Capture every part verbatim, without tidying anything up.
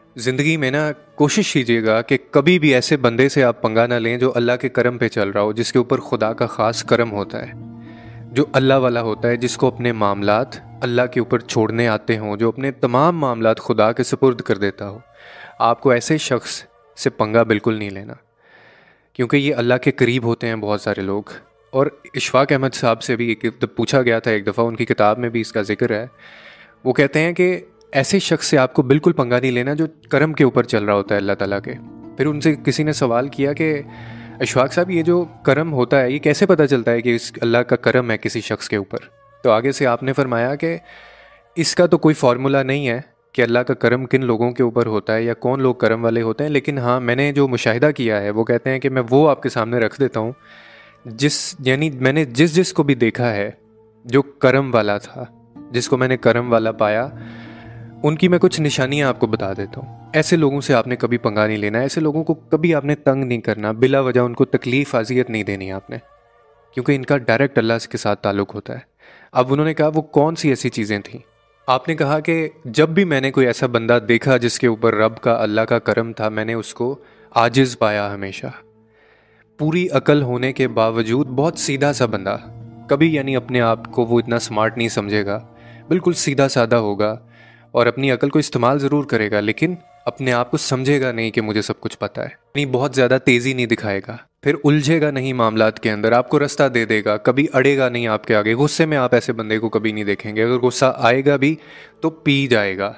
ज़िंदगी में ना कोशिश कीजिएगा कि कभी भी ऐसे बंदे से आप पंगा ना लें जो अल्लाह के करम पे चल रहा हो, जिसके ऊपर खुदा का ख़ास करम होता है, जो अल्लाह वाला होता है, जिसको अपने मामलात अल्लाह के ऊपर छोड़ने आते हों, जो अपने तमाम मामलात खुदा के सुपुर्द कर देता हो। आपको ऐसे शख्स से पंगा बिल्कुल नहीं लेना, क्योंकि ये अल्लाह के करीब होते हैं बहुत सारे लोग। और इशफाक अहमद साहब से भी एक पूछा गया था एक दफ़ा, उनकी किताब में भी इसका जिक्र है। वो कहते हैं कि ऐसे शख्स से आपको बिल्कुल पंगा नहीं लेना जो करम के ऊपर चल रहा होता है अल्लाह ताला के। फिर उनसे किसी ने सवाल किया कि इशफाक साहब, ये जो करम होता है ये कैसे पता चलता है कि इस अल्लाह का करम है किसी शख्स के ऊपर? तो आगे से आपने फरमाया कि इसका तो कोई फार्मूला नहीं है कि अल्लाह का करम किन लोगों के ऊपर होता है या कौन लोग करम वाले होते हैं, लेकिन हाँ, मैंने जो मुशाहिदा किया है वो कहते हैं कि मैं वो आपके सामने रख देता हूँ जिस यानी मैंने जिस जिस को भी देखा है जो करम वाला था, जिसको मैंने करम वाला पाया, उनकी मैं कुछ निशानियां आपको बता देता हूँ। ऐसे लोगों से आपने कभी पंगा नहीं लेना, ऐसे लोगों को कभी आपने तंग नहीं करना, बिला वजह उनको तकलीफ़ अजियत नहीं देनी आपने, क्योंकि इनका डायरेक्ट अल्लाह के साथ ताल्लुक़ होता है। अब उन्होंने कहा वो कौन सी ऐसी चीज़ें थीं? आपने कहा कि जब भी मैंने कोई ऐसा बंदा देखा जिसके ऊपर रब का अल्लाह का करम था, मैंने उसको आजिज़ पाया हमेशा। पूरी अकल होने के बावजूद बहुत सीधा सा बंदा, कभी यानी अपने आप को वो इतना स्मार्ट नहीं समझेगा, बिल्कुल सीधा साधा होगा और अपनी अकल को इस्तेमाल ज़रूर करेगा, लेकिन अपने आप को समझेगा नहीं कि मुझे सब कुछ पता है। नहीं, बहुत ज़्यादा तेज़ी नहीं दिखाएगा, फिर उलझेगा नहीं मामलात के अंदर, आपको रास्ता दे देगा, कभी अड़ेगा नहीं आपके आगे। गुस्से में आप ऐसे बंदे को कभी नहीं देखेंगे, अगर गुस्सा आएगा भी तो पी जाएगा।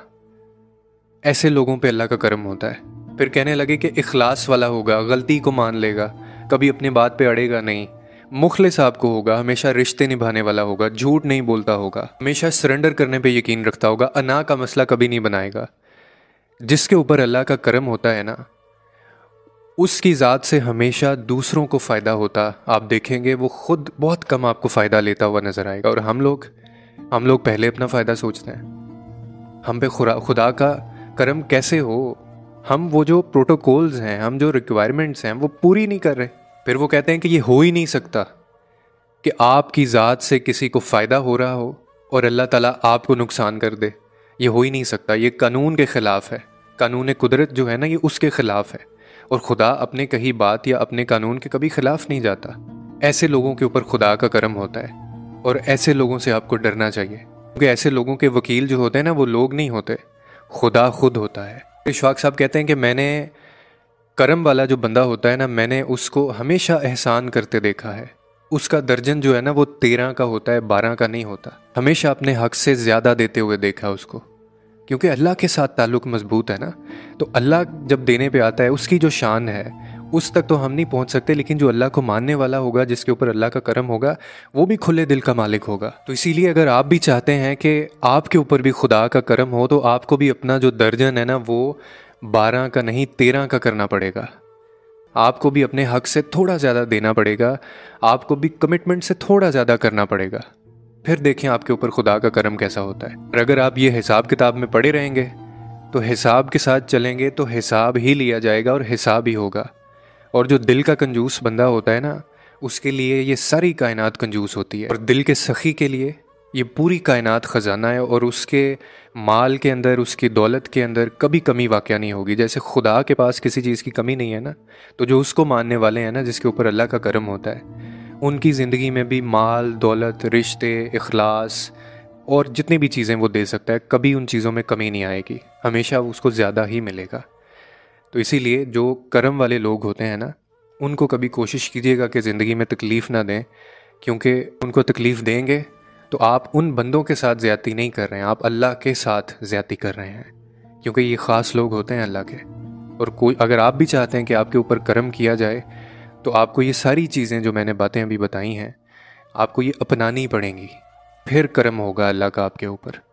ऐसे लोगों पे अल्लाह का करम होता है। फिर कहने लगे कि इखलास वाला होगा, गलती को मान लेगा, कभी अपनी बात पे अड़ेगा नहीं, मुखलिस आपको होगा, हमेशा रिश्ते निभाने वाला होगा, झूठ नहीं बोलता होगा, हमेशा सरेंडर करने पे यकीन रखता होगा, अना का मसला कभी नहीं बनाएगा। जिसके ऊपर अल्लाह का करम होता है ना, उसकी ज़ात से हमेशा दूसरों को फ़ायदा होता आप देखेंगे। वो खुद बहुत कम आपको फ़ायदा लेता हुआ नज़र आएगा। और हम लोग हम लोग पहले अपना फ़ायदा सोचते हैं। हम पे खुदा खुदा का करम कैसे हो? हम वो जो प्रोटोकॉल्स हैं, हम जो रिक्वायरमेंट्स हैं, वो पूरी नहीं कर रहे। फिर वो कहते हैं कि ये हो ही नहीं सकता कि आपकी ज़ात से किसी को फ़ायदा हो रहा हो और अल्लाह ताला आपको नुकसान कर दे। ये हो ही नहीं सकता, ये कानून के ख़िलाफ़ है। कानून कुदरत जो है ना, ये उसके ख़िलाफ़ है, और खुदा अपने कही बात या अपने कानून के कभी ख़िलाफ़ नहीं जाता। ऐसे लोगों के ऊपर खुदा का करम होता है, और ऐसे लोगों से आपको डरना चाहिए, क्योंकि ऐसे लोगों के वकील जो होते हैं ना, वो लोग नहीं होते, खुदा खुद होता है। इशफाक साहब कहते हैं कि मैंने करम वाला जो बंदा होता है ना, मैंने उसको हमेशा एहसान करते देखा है। उसका दर्जन जो है ना, वो तेरह का होता है, बारह का नहीं होता। हमेशा अपने हक से ज़्यादा देते हुए देखा उसको, क्योंकि अल्लाह के साथ ताल्लुक़ मजबूत है ना। तो अल्लाह जब देने पे आता है, उसकी जो शान है उस तक तो हम नहीं पहुंच सकते, लेकिन जो अल्लाह को मानने वाला होगा, जिसके ऊपर अल्लाह का करम होगा, वो भी खुले दिल का मालिक होगा। तो इसीलिए अगर आप भी चाहते हैं कि आपके ऊपर भी खुदा का करम हो, तो आपको भी अपना जो दर्जन है ना, वो बारह का नहीं तेरह का करना पड़ेगा। आपको भी अपने हक से थोड़ा ज़्यादा देना पड़ेगा, आपको भी कमिटमेंट से थोड़ा ज़्यादा करना पड़ेगा। फिर देखें आपके ऊपर खुदा का करम कैसा होता है। और अगर आप ये हिसाब किताब में पढ़े रहेंगे, तो हिसाब के साथ चलेंगे तो हिसाब ही लिया जाएगा और हिसाब ही होगा। और जो दिल का कंजूस बंदा होता है ना, उसके लिए ये सारी कायनात कंजूस होती है, और दिल के सखी के लिए ये पूरी कायनात ख़जाना है, और उसके माल के अंदर, उसकी दौलत के अंदर कभी कमी वाक़या नहीं होगी। जैसे खुदा के पास किसी चीज़ की कमी नहीं है ना, तो जो उसको मानने वाले हैं ना, जिसके ऊपर अल्लाह का करम होता है, उनकी ज़िंदगी में भी माल, दौलत, रिश्ते, इखलास और जितनी भी चीज़ें वो दे सकता है, कभी उन चीज़ों में कमी नहीं आएगी, हमेशा उसको ज़्यादा ही मिलेगा। तो इसीलिए जो करम वाले लोग होते हैं ना, उनको कभी कोशिश कीजिएगा कि ज़िंदगी में तकलीफ़ ना दें, क्योंकि उनको तकलीफ़ देंगे तो आप उन बंदों के साथ ज़्यादती नहीं कर रहे हैं, आप अल्लाह के साथ ज़्यादती कर रहे हैं, क्योंकि ये ख़ास लोग होते हैं अल्लाह के। और कोई अगर आप भी चाहते हैं कि आपके ऊपर करम किया जाए, तो आपको ये सारी चीज़ें जो मैंने बातें अभी बताई हैं, आपको ये अपनानी पड़ेंगी, फिर करम होगा अल्लाह का आपके ऊपर।